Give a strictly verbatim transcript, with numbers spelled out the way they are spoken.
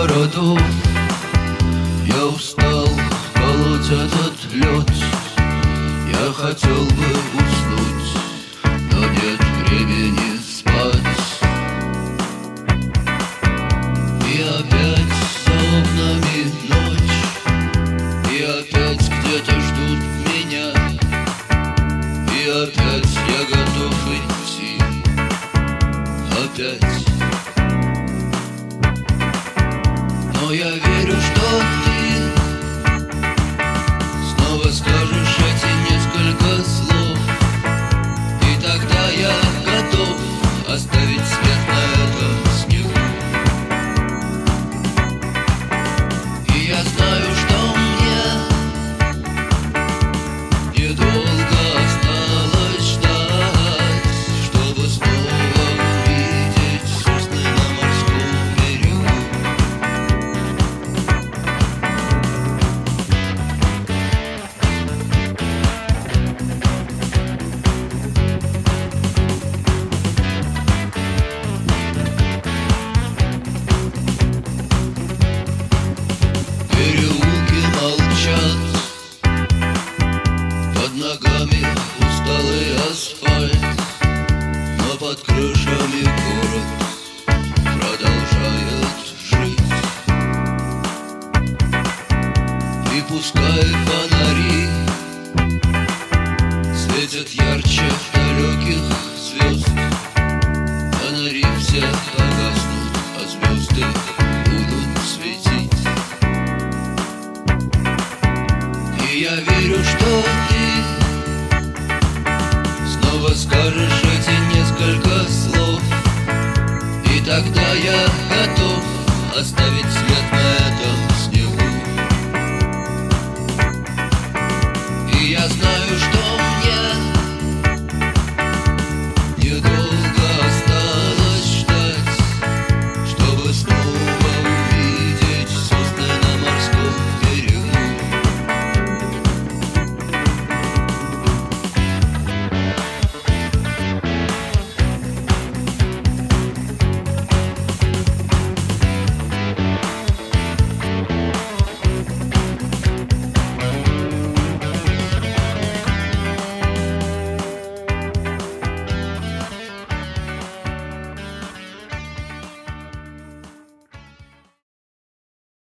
городов. Я устал колоть этот лед. Я хотел бы уснуть, но нет времени спать. И опять за окнами ночь, и опять где-то ждут меня, и опять я готов идти, опять. Но я верю, что ты снова скажешь эти несколько слов, и тогда я готов оставить след на этом снегу. И я знаю, что мне недолго осталось ждать, чтобы снова увидеть сосны на морском берегу. Переулки молчат, под ногами усталый асфальт, но под крышами город продолжает жить. И пускай фонари светят ярче далеких звезд, фонари все погаснут, а звезды будут светить. И я верю, что ты снова скажешь эти несколько слов, и тогда я готов оставить след.